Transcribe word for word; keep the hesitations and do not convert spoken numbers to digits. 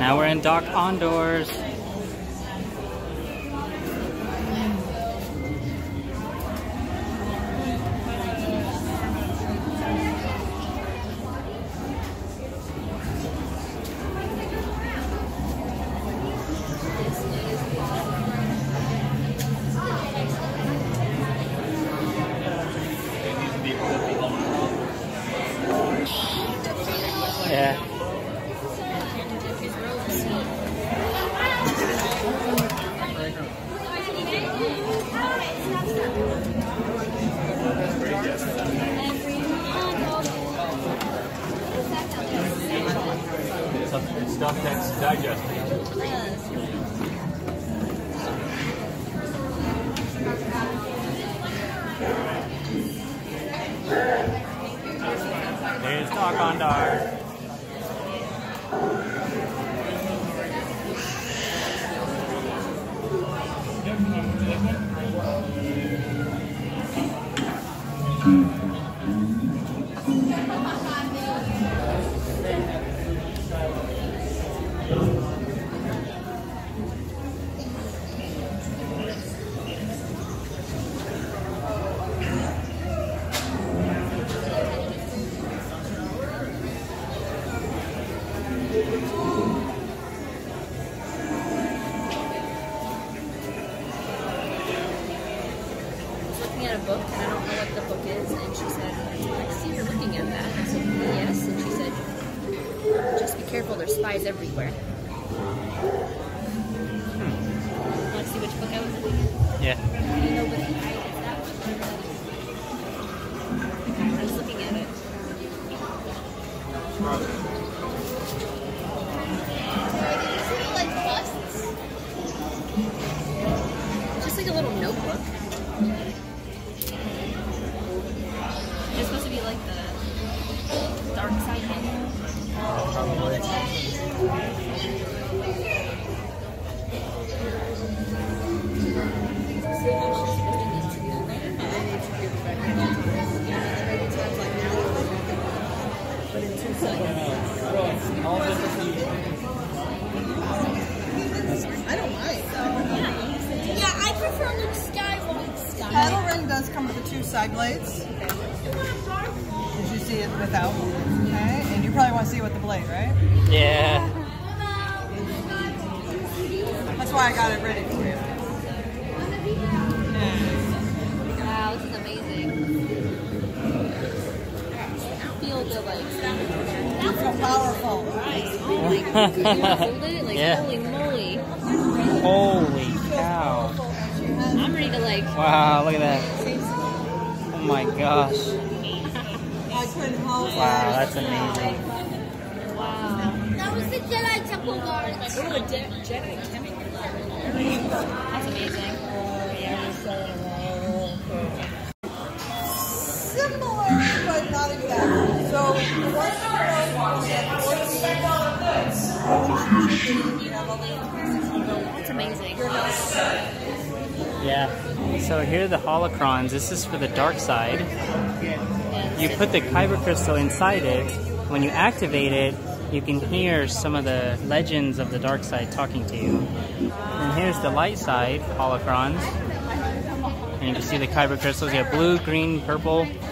Now we're in Doc Ondar's. Yeah. Stuff that's digesting. There's Doc Ondar. At a book, and I don't know what the book is, and she said, I see you're looking at that. I said, yes, and she said, just be careful, there's spies everywhere. Hmm. Want to see which book I was looking at? Yeah. You know which one is that one? I was looking at it. Like busts? Just like a little notebook. It's supposed to be like the dark side manual. I don't mind. Yeah, I prefer the Skywalker style. Kylor Ren does come with the two side blades. Did you see it without? Okay, and you probably want to see it with the blade, right? Yeah. That's why I got it ready for you. Wow, this is amazing. I feel the like. It's so powerful. Oh my god. You want to hold it? Like, Yeah. holy moly. Holy cow. I'm ready to like. Wow, look at that. Oh my gosh. I couldn't hold it. Wow, that's amazing. Wow. That was the Jedi Temple Guard. Oh, a Jedi chemical. That's amazing. Similar, but not exactly. So, once That's amazing. Yeah. So here are the holocrons. This is for the dark side. You put the kyber crystal inside it. When you activate it, you can hear some of the legends of the dark side talking to you. And here's the light side holocrons. And you can see the kyber crystals. You have blue, green, purple.